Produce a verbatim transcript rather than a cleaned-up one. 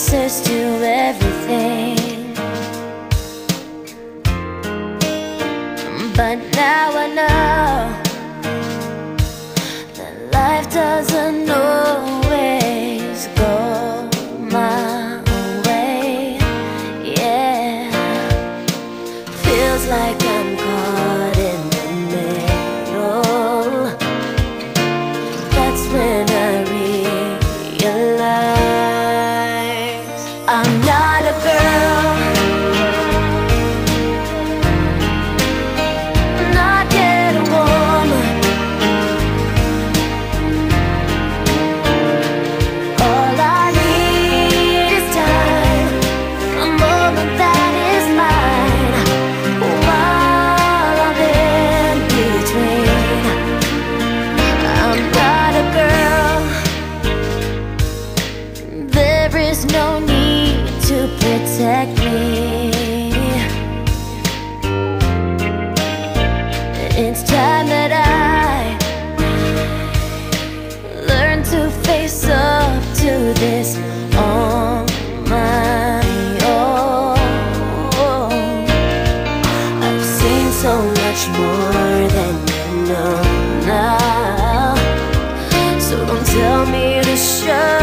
answers to everything, but now I know that life doesn't always go my way. Yeah, feels like I'm caught in the middle. That's when I realize I'm not a girl, not yet a woman. All I need is time, a moment that is mine, while I'm in between. I'm not a girl, there is no need to protect me. It's time that I learn to face up to this on my own. I've seen so much more than you know now, so don't tell me to shut